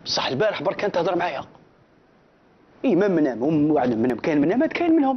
بصح البارح برك كانت تهضر معايا. اي ما منام هم وعد منام كاين منامات كاين منهم.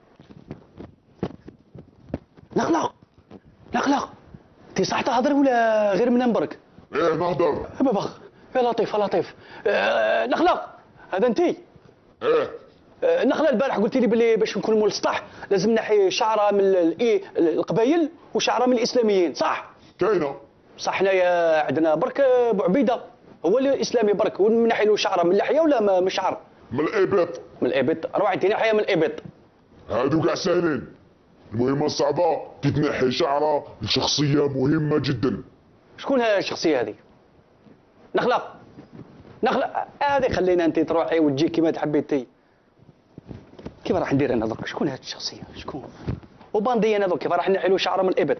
نخلق نخلق انت صح تهضر ولا غير منام برك؟ ايه نهضر. بابا يا لطيف يا لطيف. نخلق هذا انت؟ ايه نخلة البارح قلت لي بلي باش نكون مول السطح لازم نحي شعره من القبايل وشعره من الاسلاميين صح؟ كاينه. صح حنايا عندنا برك بوعبيده هو اللي اسلامي برك ونحي له شعره من اللحيه ولا من الشعر؟ من الابط. من الابط روح عطيني حياه من الابط. هادو كاع ساهلين. المهمه الصعبه كي تنحي شعره لشخصيه مهمه جدا. شكون هذه الشخصيه هذه؟ نخلق هذه خلينا انت تروحي وتجي كيما تحبي انت. كيف راح ندير انا درك؟ شكون هذه الشخصيه؟ شكون؟ وباندي انا درك كيف راح نحي له شعره من الابط؟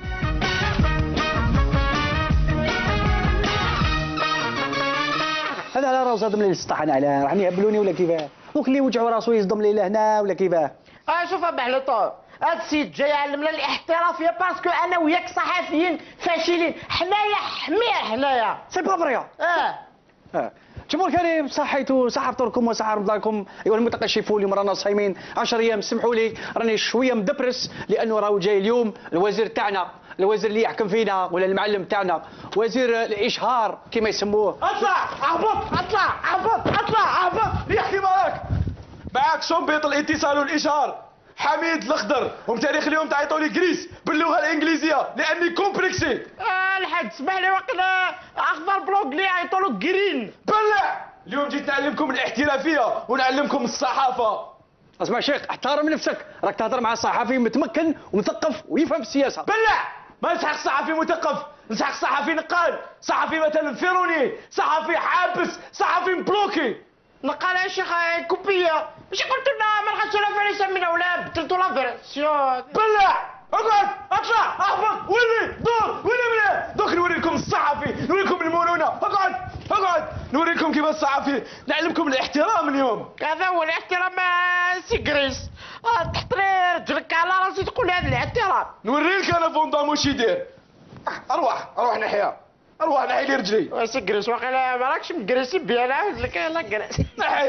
هذا على راسه هضم لي السطح انا على راح يهبلوني ولا كيفاه؟ دوك اللي يوجعوا راسو يصدم لي لهنا ولا كيفاه؟ شوف بحلطو هاد السيد جاي يعلمنا الاحترافيه باسكو انا وياك صحفيين فاشلين حنايا حمير حنايا سي با فري. جمهور كريم صحيتوا صحفتوا وصحة رمضانكم ايها المتقشفون اليوم رانا صايمين 10 ايام سمحوا لي راني شويه مدبرس لانه راهو جاي اليوم الوزير تاعنا الوزير اللي يحكم فينا ولا المعلم تاعنا وزير الاشهار كما يسموه. اطلع اهبط اطلع اهبط يحكي معاك شنبيط الاتصال والاشهار حميد الاخضر وبتاريخ اليوم تعيطوا لي جريس باللغه الانجليزيه لاني كومبلكسي. الحاج اسمح لي وقنا اخضر بلوك لي يعيطوا له جرين. بلع اليوم جيت نعلمكم الاحترافيه ونعلمكم الصحافه. اسمع شيخ احترم نفسك راك تهضر مع صحفي متمكن ومثقف ويفهم السياسه. بلع ما نسحق صحفي مثقف نسحق صحفي نقال صحفي مثلا فيروني صحفي حابس صحفي مبلوكي. نقال يا شيخ كوبيه ماشي قلت لنا ما نحطش لا فريسه من ولا بدلتوا لا فيرسيون. بلع اقعد اطلع اهبط ولي دور ولي دوك نوري لكم الصحفي نوريكم المرونه. اقعد نوريكم كيف الصحفي نعلمكم الاحترام اليوم. هذا هو الاحترام سي جريس. تحطري رجلك على راسي تقول هذا الاحترام. نوريك انا فوندام واش يدير. اروح نحيها اروح نحي لي رجلي. سي جريس واقيلا ما راكش مجريسي بيا انا عاود لك يلا جريس. نحي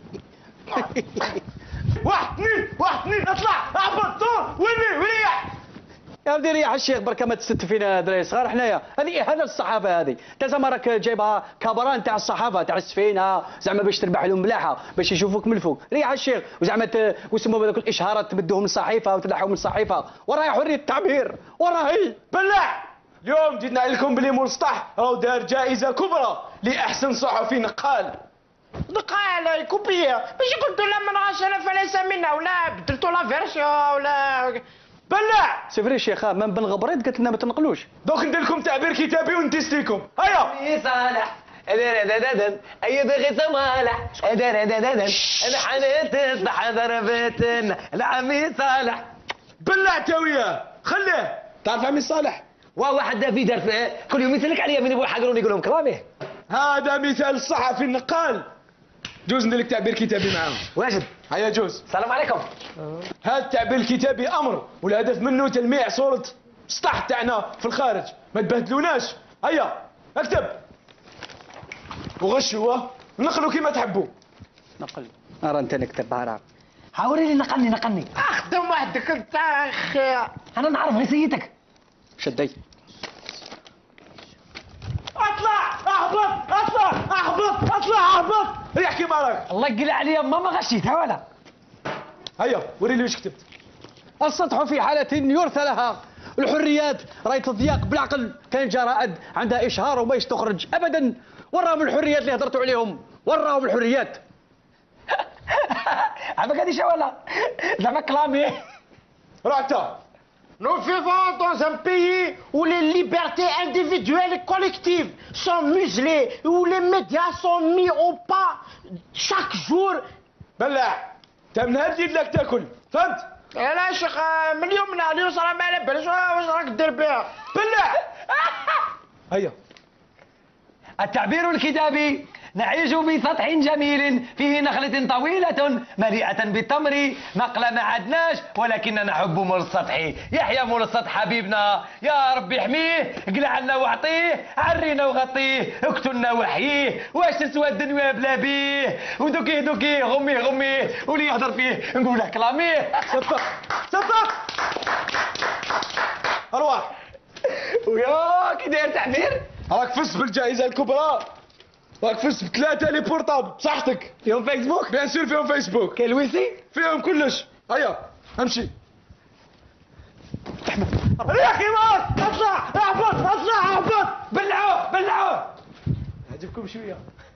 واحد اثنين اطلع اهبط دور ولي يا ودي ريح الشيخ بركه ما تستف فينا دراري صغار حنايا هذه اهانه للصحافه هذه انت زعما راك جايبها كبران تاع الصحافه تاع السفينه زعما باش تربح لهم ملاحه باش يشوفوك من الفوق. ريح الشيخ وزعما ويسموا هذوك الاشهارات تبدوهم من الصحيفه وتلحوا من الصحيفه وراهي حريه التعبير وراهي. بلع اليوم جيت نعلمكم بلي مول السطح راهو دار جائزه كبرى لاحسن صحفي نقال كوبيه ماشي قلت له ما نغاش انا فليس منا ولا بدلتوا لا فيرسيون ولا. بلع سي فري شيخ من بن غبريت قالت لنا ما تنقلوش. دوك ندير لكم تعبير كتابي ونتيستيكم. هيا صالح اي دغي صالح انا حنيت حذر بيتنا العمي صالح. بلع تا وياه خليه. تعرف عمي صالح واحد في درس كل يوم يسلك عليا من يبغوا يحقروني يقول لهم كرامه. هذا مثال الصحفي النقال. جوز ندير لك تعبير كتابي معاهم. واجب. هيا جوز. السلام عليكم. هذا التعبير الكتابي امر والهدف منه تلميع صوره السطح تاعنا في الخارج ما تبهدلوناش. هيا اكتب وغشوا نقلوا كيما تحبوا. نقل ارى انت نكتب هرا حاوري لي نقلني اخدم وحدك انت اخي انا نعرف نسيتك. شدي اهبط ريح كيما راك. الله يقلع عليا ما غشيتها ولا. هيا وري لي واش كتبت. السطح في حالة يرثى لها الحريات راهي تضيق بالعقل كان جا رائد عندها اشهار وماش تخرج ابدا. وراهم الحريات اللي هضرتوا عليهم وراهم الحريات. عمك هذه شو ولا زعما كلامي. روح انت. Nous vivons dans un pays où les libertés individuelles et collectives sont muselées, où les médias sont mis au pas chaque jour. بلع انت من هاد لك تاكل فهمت؟ لا يا شيخ من اليوم نهار صرا ما على باليش واش راك دير بها. بلع. هيا التعبير الكتابي نعيش بسطح جميل فيه نخلة طويلة مليئة بالتمر، نقل ما عدناش ولكننا نحب مول السطح. يحيى مول السطح حبيبنا، يا رب يحميه، قلعنا واعطيه، عرينا وغطيه، اقتلنا وحييه، واش تسوى الدنيا بلا بيه، ودوكي غميه واللي يهضر فيه نقول له كلاميه. صفق ارواح. ويا كي داير تعبير؟ راك فزت بالجائزه الكبرى، راك فزت ب3 لي بورطابل بصحتك. فيهم فيسبوك؟ بيان سور فيهم فيسبوك. كاين الويسي؟ فيهم كلش. هيا امشي. يا اخي مار اطلع اهبط. بلعوه عجبكم شويه.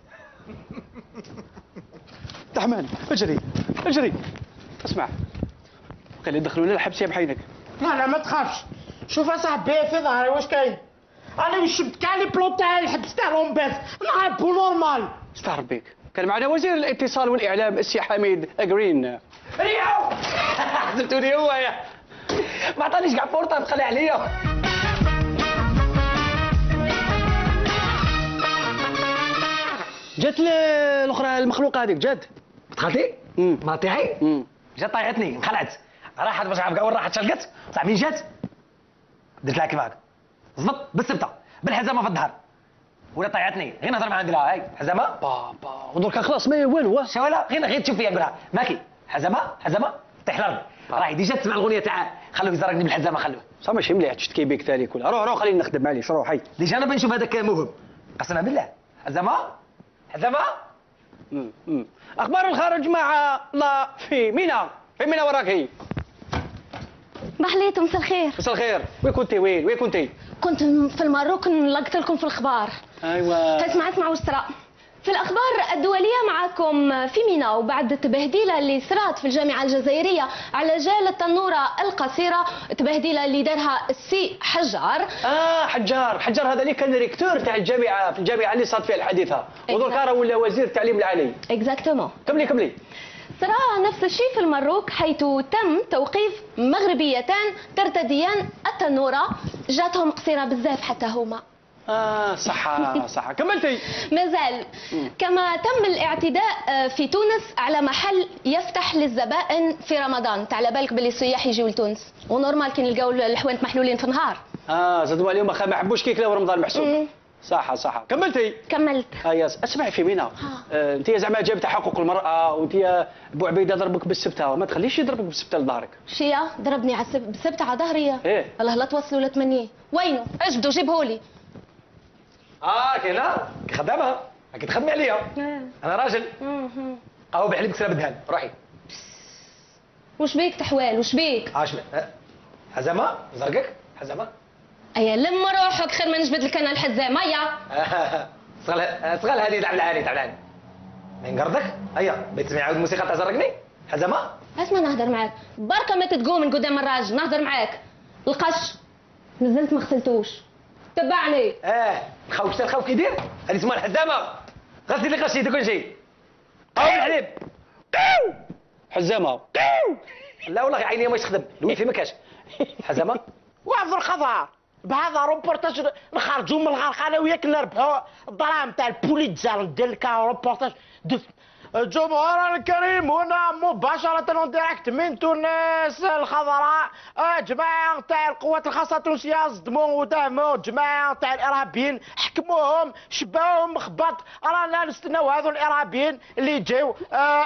تحمان اجري اسمع، خلي يدخلونا الحبس يا بحينك. لا ما تخافش. شوف اصاحبي في ظهري واش كاين. انا وشبت كاع لي بلون تاعي الحبس تاعهم بس نعرفو نورمال. استغفر بك، كان معنا وزير الاتصال والاعلام السي حميد جرين. ريعو حسبتوني هو يا ما عطانيش كاع بورطه بقى عليا. جات الاخرى المخلوقه هذيك جات دخلتي؟ ما طيحي؟ جات طيحتني انخلعت، راحت باش عارف وين راحت شلقت، صح مين جات؟ درت لها كيفاك زبط بالسبته بالحزامه في الظهر ولا طيحتني، غير نهضر معها ندير لها هاي حزامه بابا ودرك خلاص ما والو. شو ولا غير تشوف فيها نقولها ماكي حزامه طيح الارض. راهي ديجا تسمع الاغنيه تاعها خلوه يزرقني بالحزامه خلوه. صح ماشي مليح تشتكي بك ثاني كلها. روح خليني نخدم معليش روح هاي. ديجا انا بنشوف هذاك موهب قسما بالله. حزامه اخبار الخارج مع الله في مينا وراك هي. بحليتو مساء الخير. مساء الخير. وين كنتي؟ كنت في الماروك نلقط لكم في الاخبار. ايوه اسمعوا وش صرا في الاخبار الدوليه معكم في مينا، وبعد التبهديله اللي صرات في الجامعه الجزائريه على جال التنوره القصيره، التبهديله اللي دارها السي حجار. حجار هذا اللي كان ريكتور تاع الجامعه في الجامعه اللي صارت فيها الحادثه، ودرك راه ولا وزير التعليم العالي. اكزاكتومون. كملي. صرا نفس الشيء في المروك، حيث تم توقيف مغربيتان ترتديان التنوره، جاتهم قصيره بزاف حتى هما. صح كملتي. مازال. كما تم الاعتداء في تونس على محل يفتح للزبائن في رمضان، على بالك باللي السياح يجيو لتونس ونورمال كي نلقاو الحوانت محلولين في نهار. زادوا عليهم ما حبوش كيكلاو رمضان محسوب. صح كملت. اسمعي في مينا، انت زعما جايب حقوق المراه وانت بو عبيده ضربك بالسبته، ما تخليش يضربك بالسبته لظهرك. شيا ضربني بالسبته على ظهري. ايه الله لا توصلوا لا تمنيه. وينه اجبدوا جيبهولي. كاينه خدامه اكيد تخدمي عليا. انا راجل. قهوه بحليب كسره بالدهن روحي. وش بيك تحوال وش بيك؟ حزامه زرقك حزامه. ايا لم روحك خير ما نجبد لك انا الحزامه. صغال هذه تعب العالي من قردك. هيا بتسمعي عاود موسيقى تاع زرقني حزامه. اسمع نهضر معاك بركه ما تتقوم من قدام الراجل نهضر معاك. القش نزلت ما غسلتوش تبعني. الخوف كيدير هذه اسمها الحزامه. غسلي لي قشيتك كل شيء. الحليب حزامه. لا والله عيني ما تخدم الويفي ما كاش. حزامه وعظ الخضار بهذا روبورتاج نخرجوا من الغرقانه وياك نربحوا الدراهم تاع البوليتزار ندير لك روبورتاج الجمهور الكريم هنا مباشرة ديريكت من تونس الخضراء. جماعة تاع القوات الخاصة التونسية صدموا وداهموا جماعة تاع الإرهابيين، حكموهم شباوهم مخبط. رانا نستناو هذو الإرهابيين اللي يجيو.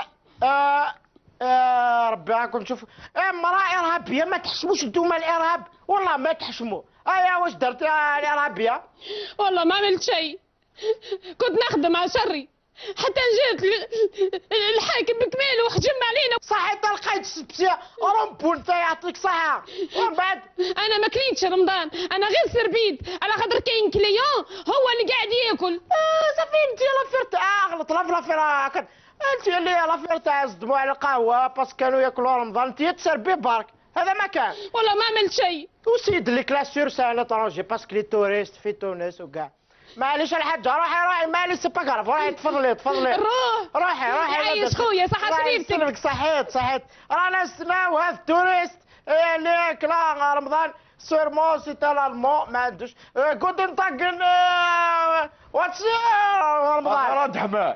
ربي راكم نشوف امرأة إرهابية ما تحشموش انتوما الإرهاب والله ما تحشموا. واش درت يا الإرهابية؟ والله ما عملت شيء، كنت نخدم على شري حتى جات الحاكم بكمال وحجم علينا. صحيت لقيت سبسيه رومبو انت يعطيك صحة. ومن بعد انا ما كليتش رمضان، انا غير سربيت على خاطر كاين كليون هو اللي قاعد ياكل. صافي انت لافير غلط لافير انت اللي لافير تاع صدموا على القهوه باسكو كانوا ياكلوا رمضان انت تسربي برك. هذا ما كان والله ما عملت شيء. وسيد لي كلاسور سان اترونجي باسكو لي توريست في تونس وكاع. معليش الحاجه روحي معليش سي با كراف. روحي تفضلي روحي عايش خويا صحة شريفتك. صحيت رانا نستناو هذا التوريست اللي كلا رمضان سيرمون سي تاع الالمون ما عندوش كنت نطاقن واتس غلط حماد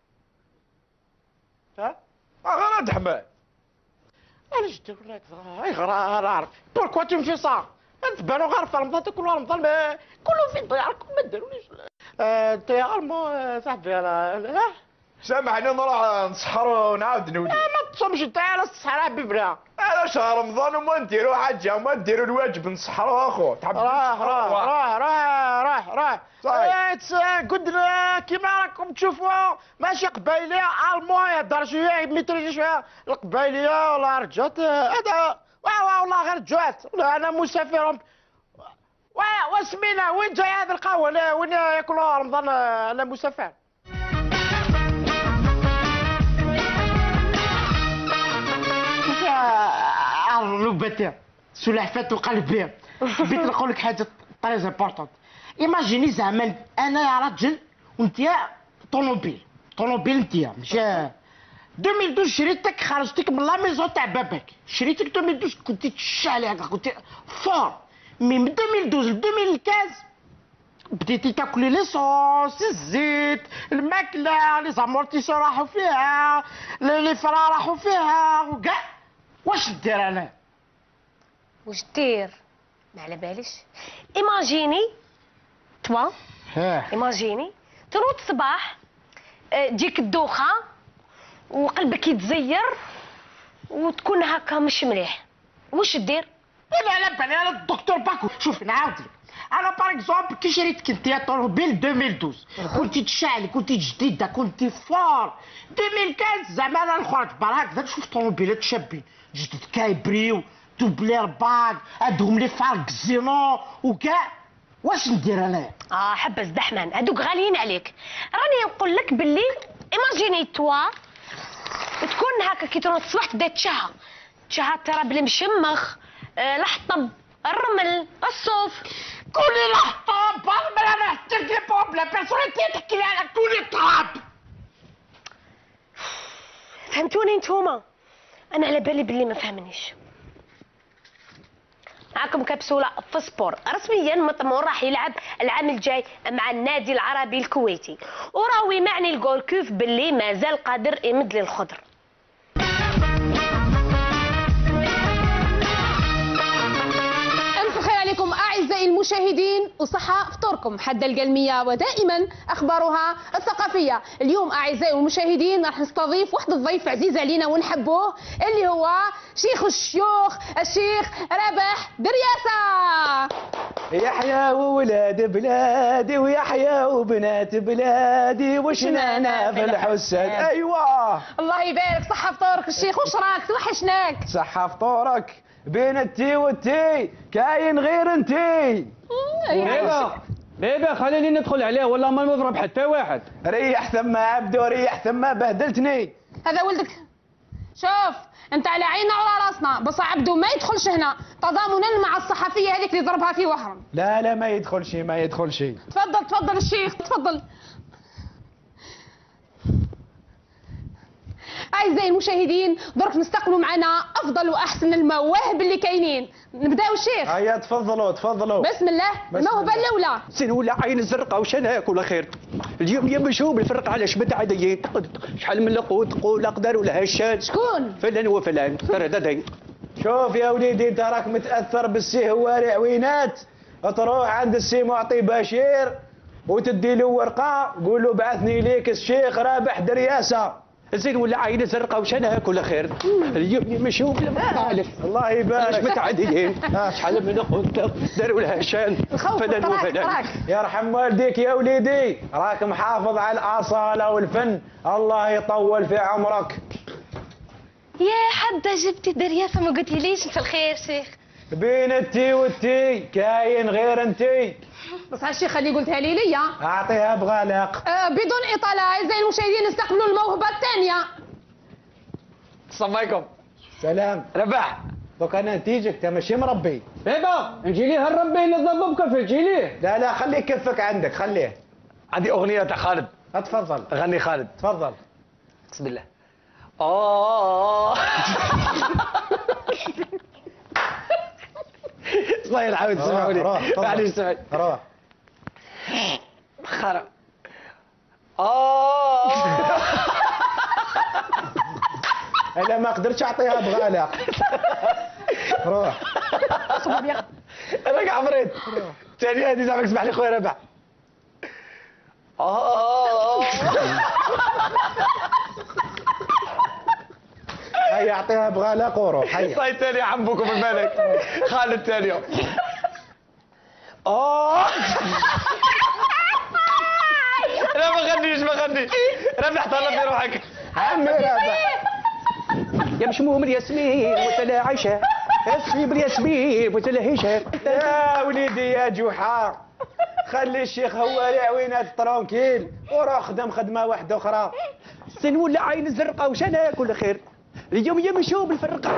ها غلط حماد علاش ديروا لك انا عارف بوركوا تو في صا تبانوا غير في رمضان تاكلوا رمضان كلهم في دياركم ما داروليش انت يا المو صاحبي انا سامحني نروح نسحر ونعاود نولي. ما تصومش انت على الصحراء ببلا. على شهر رمضان وما نديروا حاجه وما نديروا الواجب نسحروا اخو. تحب راح قلت كيما راكم تشوفوا ماشي قبايليه المو يهضر شويه يميتريجي شويه القبايليه ولا رجعت هذا والله غير رجعت انا مسافر واسمينا وين جاي هذا القهوه وين ياكلوا رمضان انا مسافر. لوبتي سلحفات القلبيه بغيت نقول لك حاجه طريز امبورطونت. ايماجيني زعما انا يا راجل وانت طوموبيل انت ماشي 2012 شريتك خرجتك من لا ميزون تاع باباك شريتك 2012 كنت تشعل هكا كنت فور مي من 2012 ل 2015 بديتي تاكلي ليسونس الزيت الماكله لي زامورتيسور راحوا فيها لي فرا راحوا فيها وكاع. واش ندير انا؟ واش دير؟ ما على باليش. ايماجيني توا ايماجيني تنوض الصباح تجيك الدوخه وقلبك يتزير وتكون هكا مش مليح. واش دير؟ انا على بالي انا الدكتور باكو. شوف نعاود لك انا باغ اكزومبل كي شريت كنت طوموبيل 2012 كنت تشعل كنت جديده كنت فور 2015 زعما انا نخرج برا هكذا نشوف طوموبيلات شابين جدد كايبريو دوبلير باك عندهم لي فارق زينو وكاع. واش ندير انا؟ حبس دحمان هادوك غاليين عليك. راني نقول لك باللي ايماجيني توا تكون هكا كي تروح الصباح تبدا تشهى التراب المشمخ الحطب الرمل الصوف. كولي الحطب الرمل انا حتى لي بوب لا بيرسوناليتي تحكي لي على كولي التراب. فهمتوني نتوما؟ انا على بالي باللي ما فهمنيش. معكم كبسوله فسبور رسميا مطمون راح يلعب العام الجاي مع النادي العربي الكويتي وراوي معني الجولكوف باللي مازال قادر يمد للخضر. عليكم أعزائي المشاهدين وصحة فطوركم حد القلمية ودائما أخبارها الثقافية. اليوم أعزائي المشاهدين راح نستضيف واحد الضيف عزيز علينا ونحبوه اللي هو شيخ الشيوخ الشيخ رابح درياسة. يحيى وولاد بلادي ويحيى وبنات بلادي وشنانا في الحسن. ايوه الله يبارك. صحة فطورك الشيخ. وش راك توحشناك؟ صحة فطورك. بين التي والتي كاين غير انتي. بيبا خليني ندخل عليه والله ما نضرب حتى واحد. ريح ثم عبدو ريح ثم بهدلتني. هذا ولدك. شوف انت على عيننا وعلى راسنا بس عبدو ما يدخلش هنا تضامنا مع الصحفيه هذيك اللي ضربها في وهرم. لا ما يدخلش تفضل الشيخ تفضل. أعزائي المشاهدين درك نستقبلوا معنا أفضل وأحسن المواهب اللي كاينين. نبداو الشيخ. هيا تفضلوا. بسم الله. الموهبة الأولى. سين ولا عين الزرقاء وش ناكل ولا خير. اليوم يا مشوب الفرق على شبت عادي شحال من القوت قول أقدر ولا هشاد. شكون؟ فلان وفلان ترددين. شوف يا وليدي انت راك متأثر بالسي هواري عوينات تروح عند السي معطي بشير وتدي له ورقة قول له بعثني ليك الشيخ رابح درياسة. زين ولا عين زرقاء وش ناكل خير. اليوم مشوب مالك الله يبارك متعديين شحال من قلت داروا لها شان فلان وفلان. يرحم والديك يا وليدي راك محافظ على الأصالة والفن الله يطول في عمرك. يا حدا جبتي درياسة ما قلتي ليش في الخير شيخ. بين التي والتي كاين غير انتي. بس هالشي خلي قلتها لي ليا. اعطيها بغلق. بدون اطاله اعزائي المشاهدين نستقبلوا الموهبه الثانيه. السلام عليكم. سلام رباح. دوك انا نتيجك انت ماشي مربي. بيبا نجي ليه الربي اللي ضرب بكفه نجي ليه. لا خلي كفك عندك خليه. عندي اغنيه تاع خالد. اتفضل غني خالد. تفضل. بسم الله. الله يلعن سمعوا لي معليش سمعي روح خرا انا ما قدرتش اعطيها بغالة. روح انا كاع عمريت ثاني هذه زعما اسمح لي خويا ربع. هيا اعطيها بغالة قورو. هيا طيب ثاني عمبوكم في بالك خالد ثاني. لا ما غنيش ربح طلب في روحك. عمي رابح يا مشموم الياسمين وتلا عيشه اسمي بالياسمين وتلا هشام. يا وليدي يا جحا خلي الشيخ هو العوينات ترونكيل وروح خدم خدمه واحده اخرى. سن ولا عين الزرقاء وش انا كل خير اليوم يمشوا بالفرقه.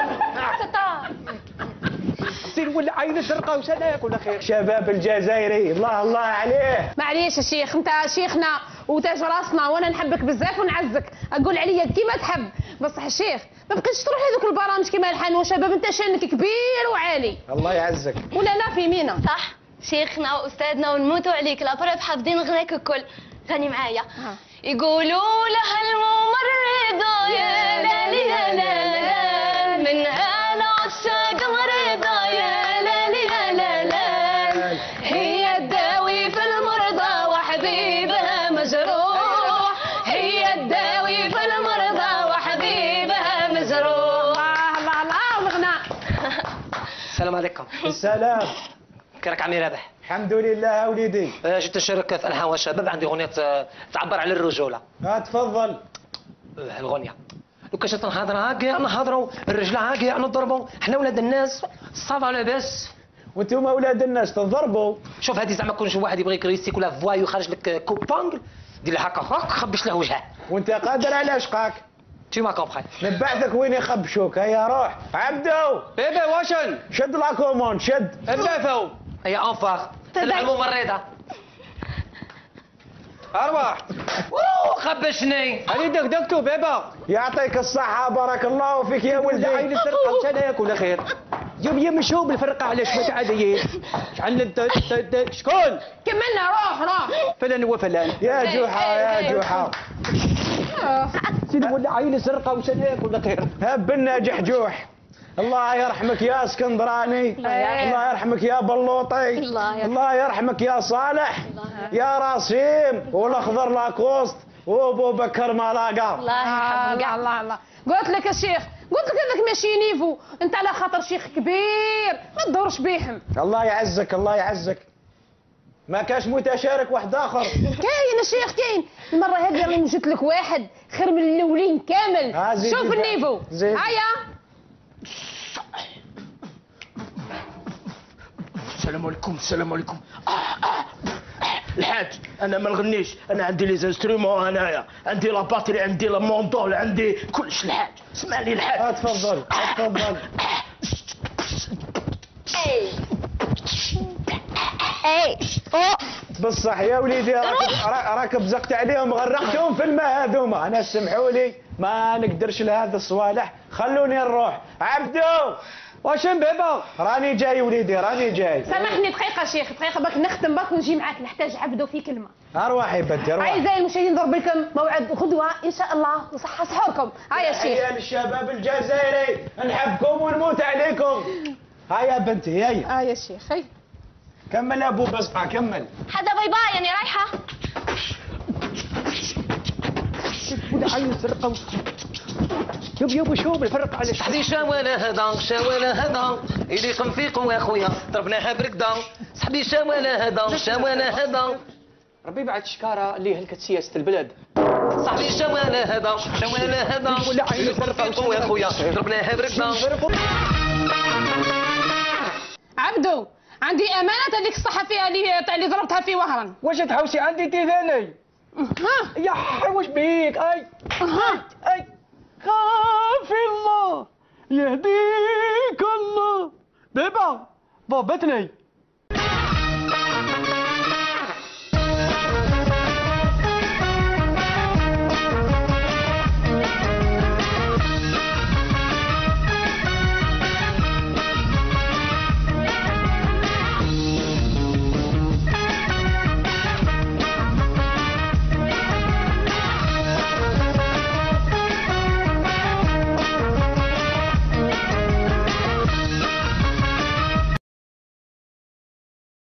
سن ولا عين الزرقاء وش انا كل خير. شباب الجزائري الله الله عليه. معليش يا شيخ انت شيخنا وتاج راسنا وانا نحبك بزاف ونعزك اقول عليا كيما تحب بصح الشيخ ما بقيتش تروح هذوك البرامج كيما الحان وشباب انت شانك كبير وعالي. الله يعزك. ولا انا في مينا صح شيخنا واستاذنا ونموتوا عليك لا بروف حافظين غناك الكل. غني معايا يقولوا لها الممرضة يا لالي يا لا من انا عشاق مريضة يا لالي يا لا هي الداوي في المرضى وحبيبها مجروح هي الداوي في المرضى وحبيبها مجروح. الله الله الغناء. السلام عليكم. السلام. كيفك عمي رابح؟ الحمد لله وليدي. جيت نشارك في الحان والشباب عندي اغنيه تعبر على الرجوله. تفضل. الغنيه لو كان جات نهضروا هكا نهضروا الرجله هكا نضربوا حنا ولاد الناس صافا لاباس. وانتم اولاد الناس تضربوا. شوف هذه زعما كون شي واحد يبغي يكريسيك ولا فواي ويخرج لك كوبونغ دير له هكا خبش له وجهه. وانت قادر على عشقك. تي ما كومبخي. نبعثك وين يخبشوك. هيا روح عبدو. بيبي واشن شد لاكومون شد. الدافو هيا انفاخ الممرضه. ارواح خبشني. هذه دقدقتو بيبا. يعطيك الصحة بارك الله فيك يا ولدي. عين الزرقاء وش انا كل خير يوم يمشوا بالفرقه على شويه عاديين. شحال انت شكون كملنا روح فلان وفلان. يا جحا يا جحا. سيدي ولا عين الزرقاء وش انا كل خير. هبنا جحجوح. الله يرحمك يا اسكندراني. الله يرحمك يا بلوطي. الله يرحمك يا صالح يا راسيم والاخضر لاكوست وابو بكر ملاقا. الله الله قلت لك يا شيخ قلت لك هذاك ماشي نيفو انت على خاطر شيخ كبير ما تدورش بيهم. الله يعزك الله يعزك. ما كاش متشارك واحد اخر. كاين يا شيخ كاين المره هذه راني وجدت لك واحد خير من الاولين كامل. شوف النيفو هيا. السلام عليكم السلام عليكم. الحاج انا ما نغنيش انا عندي لي زانسترومون انايا عندي لا باتري عندي لا موندول عندي كلش الحاج اسمعني الحاج. تفضل تفضل. بصح يا وليدي راك بزقت عليهم غرقتهم في الماء هذوما. انا سمحوا لي ما نقدرش لهذا الصوالح خلوني نروح. عبدو واشن بيبا راني جاي وليدي راني جاي. سامحني دقيقه شيخ دقيقه باك نختم باك ونجي معاك نحتاج عبدو في كلمه. ارواحي بدي ارواح. اعزائي المشاهدين نضرب لكم موعد غدوه ان شاء الله وصحه سحوركم. هيا شيخ. هيا للشباب الجزائري نحبكم ونموت عليكم. هيا بنتي هيا. يا شيخ هيا كمل يا ابو بسمع كمل. حدا باي باي يعني رايحه. ولا عين الزرقاء يوم شوف بالفرقه على صاحبي شوانا هذا إليكم فيكم يا خويا ضربناها بركضه. صاحبي شوانا هذا ربي بعد شكاره اللي هلكت سياسه البلد. صاحبي شوانا هذا ولا عين الزرقاء فيكم يا خويا ضربناها بركضه. عبدو عندي امانه هذيك الصحفيه اللي ضربتها في وهران. واش تحوسي عندي تيفاني. يا حوش بيك اي خافي الله يهديك الله. بابا بابتني